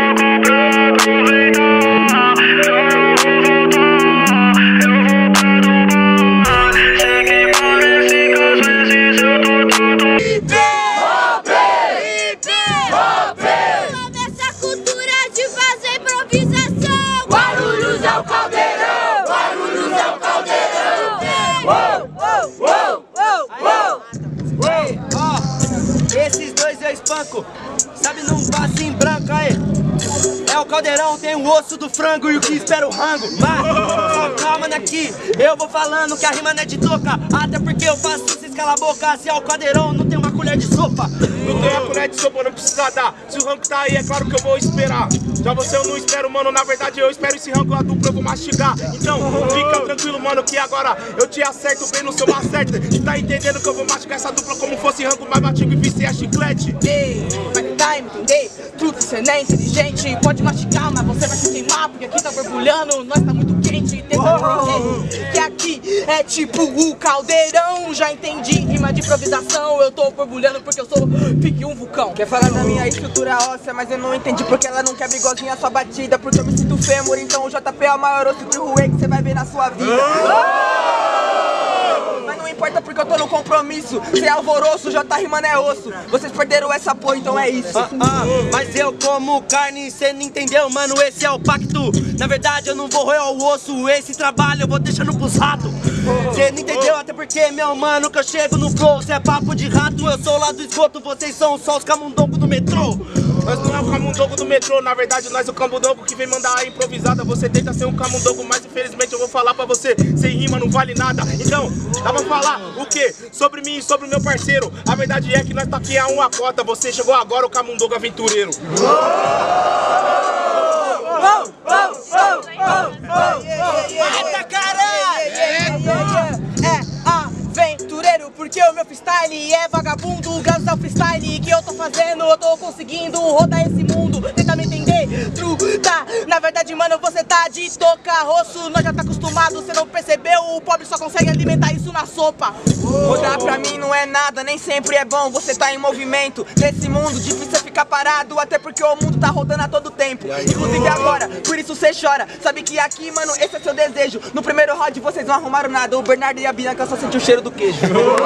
Esses dois eu espanco, sabe, não passa em branco aí. É o caldeirão, tem o osso do frango e o que espera o rango. Mas, só calma aqui, eu vou falando que a rima não é de toca. Até porque eu faço vocês calar a boca. Se é o caldeirão, não tem uma colher de sopa. Não tem uma colher de sopa, não precisa dar. Se o rango tá aí, é claro que eu vou esperar. Já você eu não espero, mano, na verdade eu espero esse rango, a dupla eu vou mastigar. Então, fica tranquilo, mano, que agora eu te acerto bem no seu macete. E tá entendendo que eu vou mastigar essa dupla como fosse rango, mas mastigo e vice é chiclete. Ei, vai tentar entender tudo, cê não é inteligente. Pode mastigar, mas você vai se queimar, porque aqui tá borbulhando, nós tá muito quente. Tenta entender que aqui é tipo o caldeirão. Já entendi, rima de improvisação, eu tô borbulhando porque eu sou pique um vulcão. Quer falar da minha estrutura óssea, mas eu não entendi porque ela não quebra igualzinha a sua batida. Porque eu me sinto fêmur, então o JP é o maior osso de ruê que você vai ver na sua vida. Mas não importa porque eu tô no compromisso. Se é alvoroço, já tá rimando é osso. Vocês perderam essa porra, então é isso. Mas eu como carne, cê não entendeu, mano, esse é o pacto. Na verdade eu não vou roer o osso, esse trabalho eu vou deixando pros ratos. Cê não entendeu, até porque, meu mano, que eu chego no flow. Cê é papo de rato, eu sou lá do esgoto, vocês são só os camundongos do metrô. Nós não é o camundongo do metrô, na verdade nós é o camundongo que vem mandar a improvisada. Você tenta ser um camundongo, mas infelizmente eu vou falar pra você, sem rima não vale nada. Então, dá pra falar o quê? Sobre mim e sobre o meu parceiro. A verdade é que nós tá aqui a uma cota, você chegou agora, o camundongo aventureiro. Eita caralho! É aventureiro, porque o meu freestyle é vagabundo. Graças ao freestyle que eu tô fazendo, eu tô conseguindo rodar esse mundo. Tenta me entender, truta. Na verdade, mano, você tá de toca roço. Nós já tá acostumado, você não percebeu. O pobre só consegue alimentar isso na sopa. Rodar pra mim não é nada, nem sempre é bom. Você tá em movimento, nesse mundo difícil é ficar parado. Até porque o mundo tá rodando a todo tempo, inclusive agora, por isso cê chora. Sabe que aqui, mano, esse é seu desejo. No primeiro round vocês não arrumaram nada. O Bernardo e a Bianca só sentiu o cheiro do queijo.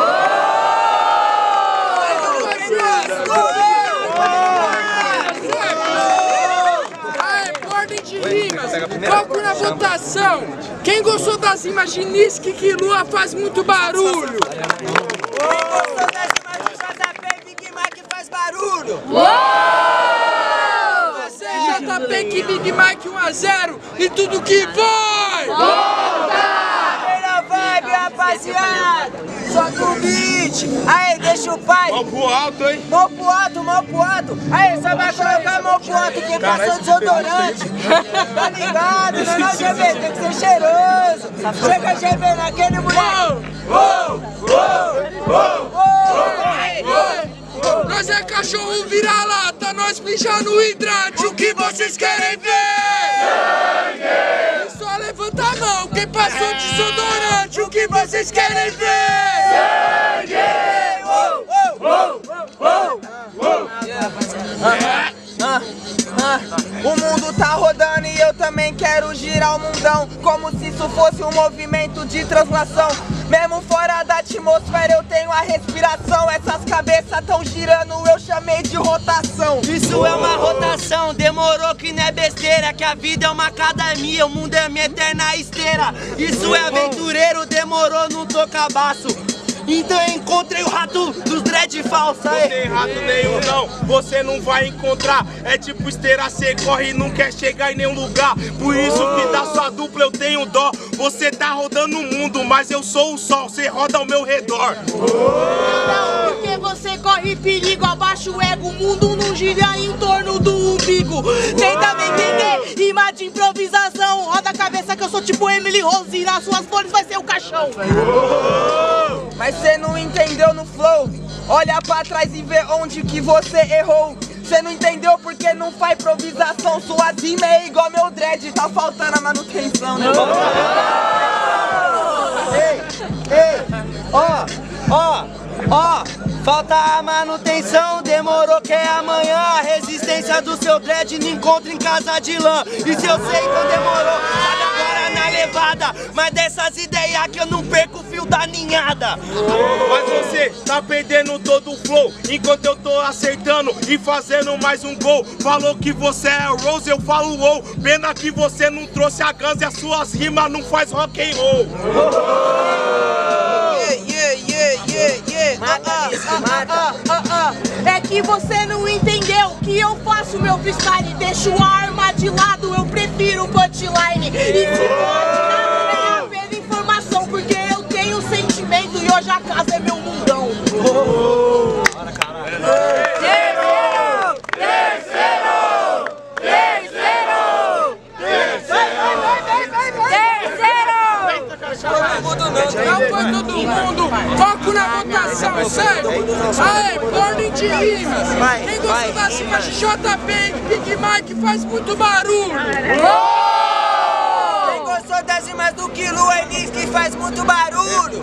Ordem de rimas, foco na votação. Quem gostou das rimas de Niski que Lua faz muito barulho? Quem gostou das rimas de JP, Big Mike faz barulho? JP que Big Mike 1 a 0 e tudo que vai! Primeira vibe, rapaziada! Solta o beat! Aê, deixa o pai! Mão pro alto, hein? Mão pro alto, mão pro alto! Aê, só vai colocar a mão pro alto quem passou desodorante! Tá ligado? Não é não, GB, tem que ser cheiroso! Chega GB naquele moleque! Nós é cachorro vira-lata, nós mija no hidrante, o que vocês querem ver? Sangue! Só levanta a mão, quem passou desodorante, o que vocês querem ver? Sangue! O mundo tá rodando e eu também quero girar o mundão, como se isso fosse um movimento de translação. Mesmo fora da atmosfera eu tenho a respiração. Essas cabeças tão girando, eu chamei de rotação. Isso é uma rotação, demorou que não é besteira. Que a vida é uma academia, o mundo é minha eterna esteira. Isso é aventureiro, demorou, não tô cabaço. Então eu encontrei o rato dos dread falsa. Não tem rato nenhum não, você não vai encontrar. É tipo esteira, cê corre e não quer chegar em nenhum lugar. Por isso que da sua dupla eu tenho dó. Você tá rodando o mundo, mas eu sou o sol. Cê roda ao meu redor. Não, porque você corre perigo, abaixa o ego. O mundo não gira em torno do umbigo. Tenta me entender, rima de improvisação. Roda a cabeça que eu sou tipo Emily Rose. E nas suas flores vai ser o caixão. Mas cê não entendeu no flow. Olha pra trás e vê onde que você errou. Cê não entendeu porque não faz improvisação. Sua rima é igual meu dread, tá faltando a manutenção, né? Ó, falta a manutenção, demorou que é amanhã. A resistência do seu dread não encontra em casa de lã. E se eu sei, então demorou, sabe agora na levada. Mas dessas ideias que eu não perco o fio da ninhada. Mas você tá perdendo todo o flow, enquanto eu tô acertando e fazendo mais um gol. Falou que você é Rose, eu falo wow. Pena que você não trouxe a Guns e as suas rimas não faz rock and roll. É que você não entendeu que eu faço meu freestyle. Deixo a arma de lado, eu prefiro punchline. E se pode é apenas informação, porque eu tenho sentimento e hoje a casa é meu mundão. Não foi todo mundo, foco na votação, certo? Aê, ordem de rimas. Quem gostou da cima de JP e Big Mike faz muito barulho. Quem gostou das rimas do Kilo Enis que faz muito barulho.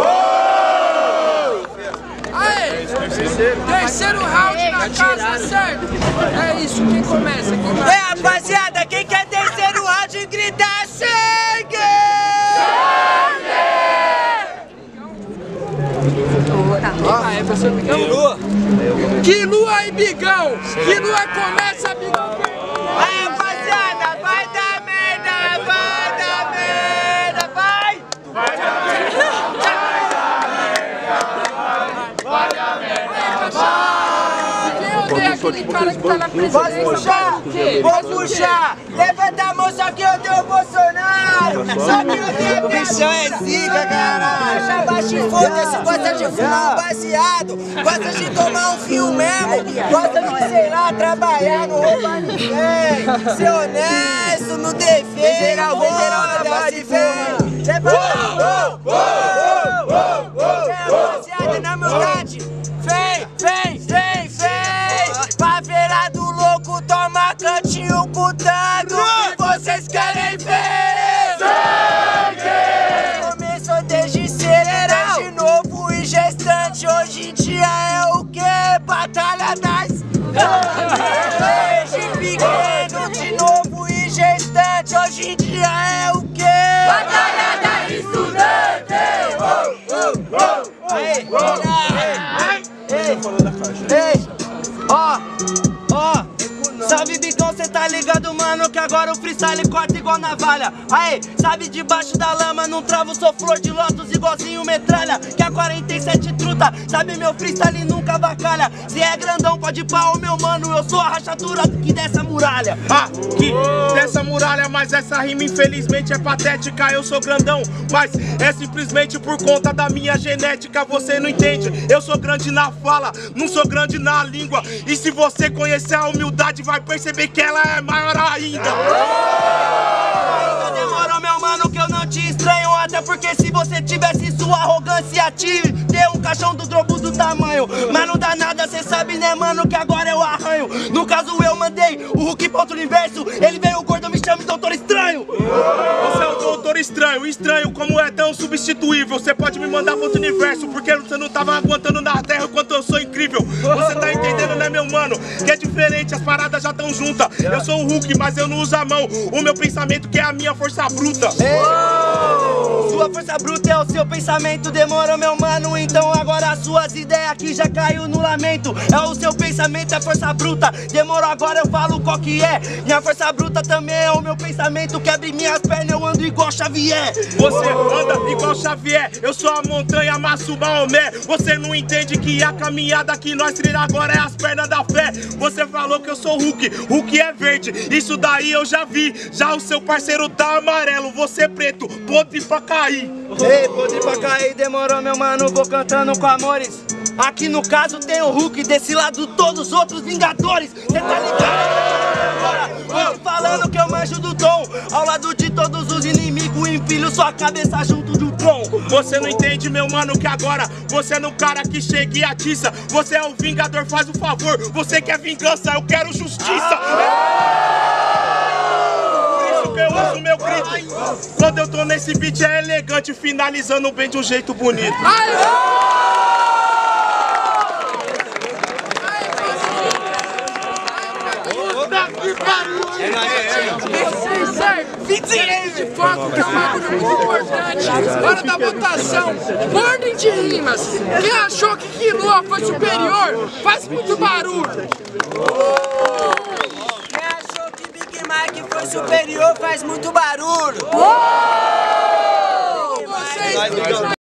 Aê, terceiro round na casa, certo? É isso, quem começa? Rapaziada, quem quer terceiro round grita sangue! Quilua e Bigão! Quilua começa, Bigão! Vai, rapaziada, vai dar merda, vai dar merda, vai! Vai dar merda, vai dar merda! Quem odeia aquele cara que tá na presidência? Vou puxar! Levanta a mão, só que eu odeio o Bolsonaro! Só que eu odeio o bichão é zica, caralho! Abaixa e foda-se, gosta de fumar um baseado, gosta de tomar um fio mesmo, gosta de, sei lá, trabalhar, não roubar ninguém, ser honesto, no defeito, foda-se, vem! Rapaziada, na humildade, vem! Favela do louco, toma cantinho putando, o que vocês querem ver? Sangue! Começou desde cedo, desde novo e gestante, hoje em dia é o que? Batalha das... Desde pequeno, de novo e gestante, hoje em dia é o que? Batalha da estudante! Ó, salve Bigão, cê tá ligado, mano, que agora o freestyle corta igual navalha. Aê, sabe, debaixo da lama, não travo, sou flor de lótus igualzinho metralha. Que a 47 truta, sabe, meu freestyle nunca vacalha. Se é grandão, pode pau, meu mano, eu sou a rachadura que dessa muralha. Que dessa muralha, mas essa rima infelizmente é patética. Eu sou grandão, mas é simplesmente por conta da minha genética. Você não entende, eu sou grande na fala, não sou grande na língua. E se você conhecer a humildade, vai perceber que ela é maior ainda. Demorou, meu mano, que eu não te estranho. Até porque se você tivesse sua arrogância ative, ter um caixão do drobo do tamanho. Mas não dá nada, cê sabe, né, mano, que agora eu arranho. No caso eu mandei o Hulk pra outro universo, ele veio gordo, me chama de Doutor Estranho. Você é o Doutor Estranho, estranho como é tão substituível. Você pode me mandar pro outro universo, porque você não tava aguentando na Terra enquanto eu sou incrível. Você tá entendendo, né, meu mano, que é diferente, as paradas já tão juntas. Eu sou o Hulk, mas eu não uso a mão, o meu pensamento que é a minha força bruta. Sua força bruta é o seu pensamento, demorou, meu mano, então agora as suas ideias aqui já caiu no lamento. É o seu pensamento, é força bruta, demorou, agora eu falo qual que é. Minha força bruta também é o meu pensamento, quebre minhas pernas, eu ando igual Xavier. Você anda igual Xavier, eu sou a montanha, amasso o Maomé. Você não entende que a caminhada que nós trilhamos agora é as pernas da fé. Você falou que eu sou Hulk, Hulk é verde, isso daí eu já vi. Já o seu parceiro tá amarelo, você preto, podre pra cair. Ei, podre pra cair, demorou, meu mano, vou cantando com amores. Aqui no caso tem o Hulk, desse lado todos os outros Vingadores. Cê tá ligado? Tô falando que eu manjo do tom, ao lado de todos os inimigos, empilho sua cabeça junto do tron. Você não entende, meu mano, que agora você não é um cara que chega e atiça. Você é o Vingador, faz o favor, você quer vingança, eu quero justiça. Por isso que eu uso meu grito. Quando eu tô nesse beat é elegante, finalizando bem de um jeito bonito. barulho! Vocês de foco, que é um bagulho muito importante. Hora da votação. Ordem de rimas. Quem achou que Quilô foi superior, faz muito barulho. Quem achou que Big Mike foi superior, faz muito barulho. Vocês